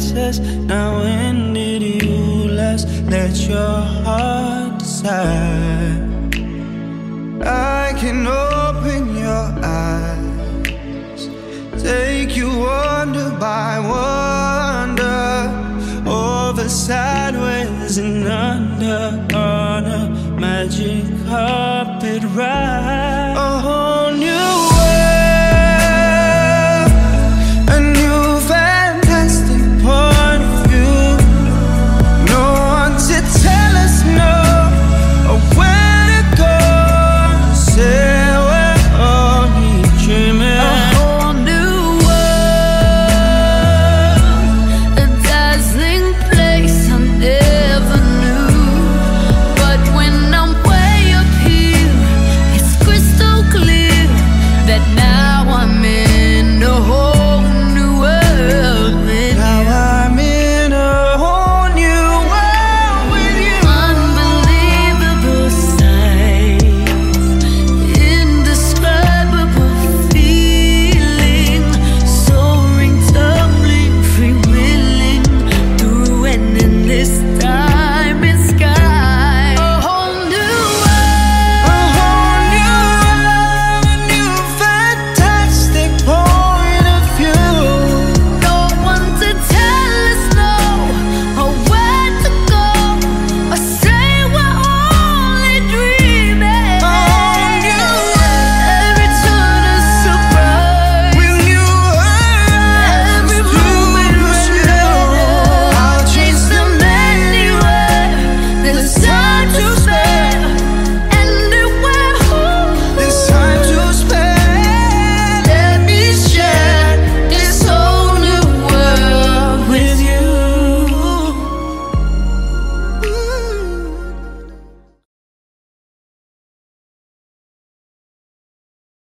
test. Now when did you last let your heart decide? I can open your eyes, take you wonder by wonder, over, sideways and under, on a magic carpet ride.